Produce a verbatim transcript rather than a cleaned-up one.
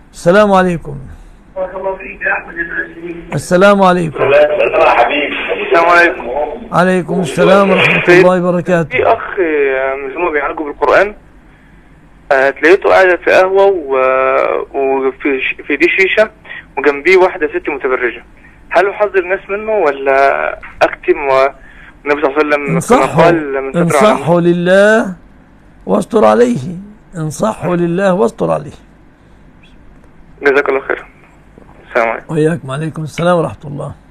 السلام عليكم. السلام عليكم. السلام عليكم. عليكم السلام ورحمة الله وبركاته. في أخ مزنوق بيعالجوا بالقرآن، آه، تلاقيته قاعدة في قهوة وفي في دي شيشة وجنبيه واحدة ست متبرجة، هل أحذر الناس منه ولا أكتم؟ والنبي صلى الله عليه وسلم انصحوا قال من ستر انصحوا لله واستر عليه. انصحوا لله واستر عليه. جزاك الله خير. السلام عليكم. وإياكم. عليكم السلام ورحمة الله.